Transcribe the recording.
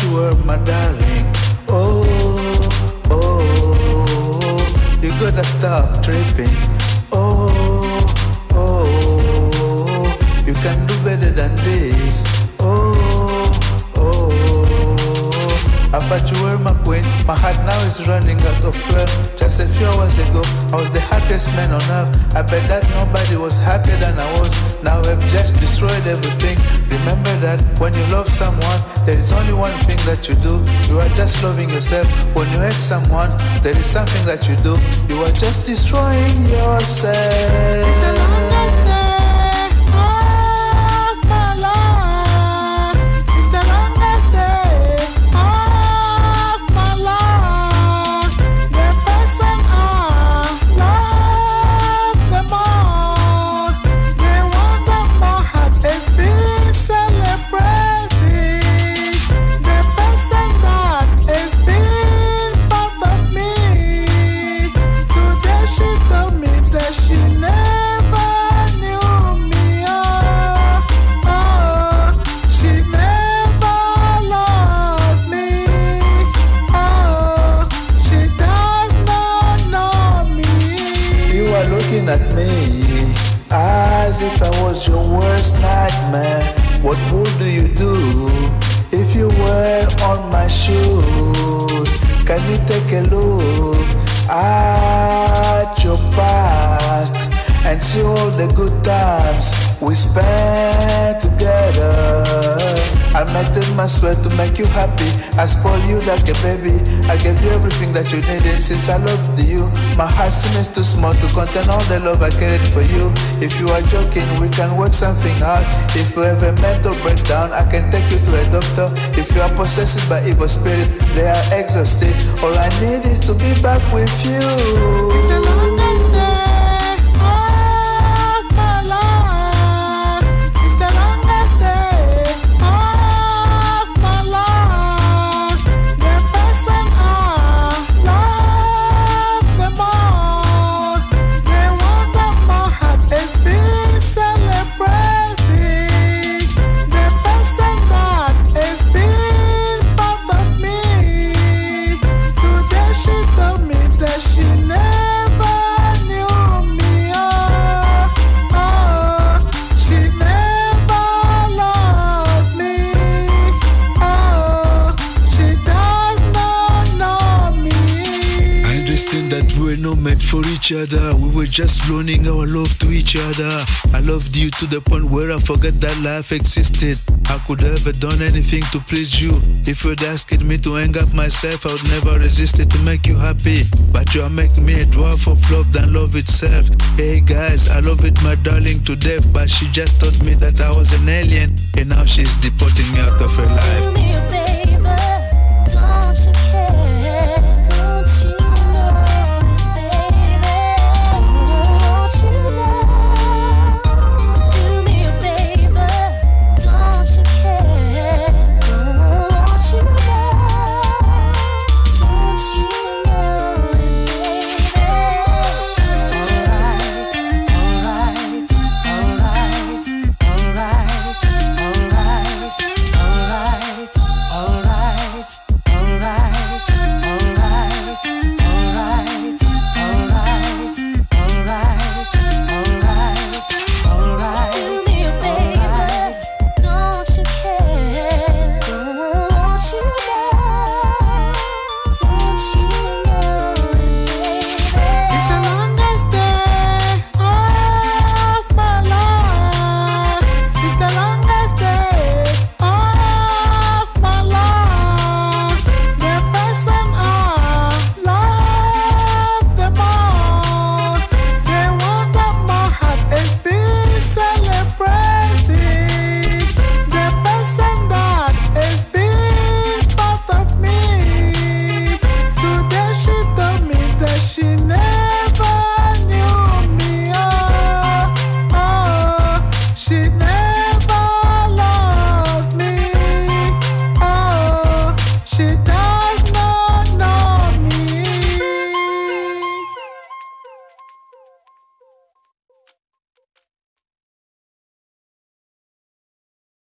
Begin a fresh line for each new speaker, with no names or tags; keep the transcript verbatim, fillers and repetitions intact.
you were my darling. Oh, oh, you gotta stop tripping. Oh, oh, you can do better than this. Oh, oh, I thought you were my queen. My heart now is running out of fuel. Just a few hours ago, I was the happiest man on earth. I bet that nobody was happier than I was. Now I've just destroyed everything. Remember that when you love someone, there is only one thing that you do. You are just loving yourself. When you hate someone, there is something that you do. You are just destroying yourself.
It's the longest day of my life. It's the longest day of my life. The person I love the most, the one that my heart has been celebrating, the person that has been part of me. Today she told me that she never knew me. Oh, oh, she never loved me. Oh, she does not know me.
You are looking at me as if I was your worst nightmare. What would do you do if you were on my shoes? Can you take a look at your past and see all the good times we spent together? I melted my sweat to make you happy. I spoiled you like a baby. I gave you everything that you needed. Since I loved you, my heart seems too small to contain all the love I carried for you. If you are joking, we can work something out. If you have a mental breakdown, I can take you to a doctor. If you are possessed by evil spirit, they are exhausted. All I need is to be back with you.
It's the longest day of my life. It's the longest day of my life. The person I love the most, the one that my heart has been celebrating, the person that has been part of me. Today she told me that she never knew me. Oh, oh, she never loved me. Oh, she does not know me.
I understand that we were not meant for each other. We were just loaning our love to each other. I loved you to the point where I forgot that life existed. I could have ever done anything to please you. If you'd asked me to hang up myself, I would never resist it to make you happy. But you are making me a dwarf of love than love itself. Hey guys, I love it my darling to death, but she just told me that I was an alien, and now she's deporting me out of her life.